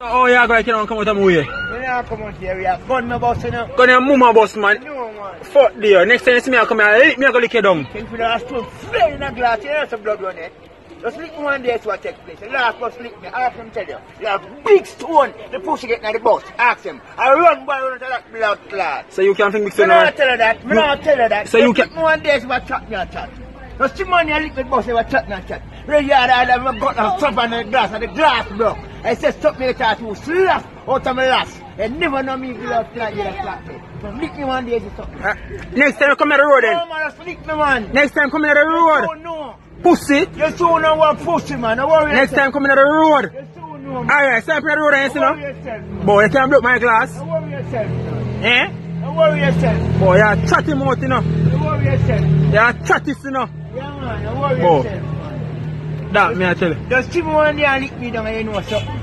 Oh, yeah, guys, you don't come out of my way. You don't come out here, we have gun my boss, you know. Gun your mama boss, man. No, man. Fuck dear. Next time you see me, I come here, lick me, I go lick you down. Think for the stone, flare in a glass, you know some blood on it. Just lick me one day, so what take place. The last bus lick me, ask them tell you. You have big stone, the pussy getting at the bus. Ask them. I run by one to that blood clot. So you can't think big I stone, don't tell her that. I don't tell her that. So you can. Lick me one day, so what chat me a chat. Just see money, I lick me bus, so what chat me a chat. Right here, I have got a trap on the glass, and the glass broke. I said, stop me the chat, you slap out of my last. They never know me without flag, you slap me. So lick me one day, so stop me. Next time you come to the road then. No, man, just lick me, man. Next time come to the road. You know. Pussy. You soon know what pussy, man. Don't worry Next time come to the road. You soon know, man. Alright, stop at the road and you see Don't no. worry yourself, man. Boy, you can't block my glass. Don't worry yourself, man. Eh? Don't worry yourself. Boy, you're chatty mouth, you know. Don't worry yourself. You're chatty, you know. Yeah, man. Don't worry Oh. yourself, man. That me I tell you. Just give me one day and lick me down and you know something.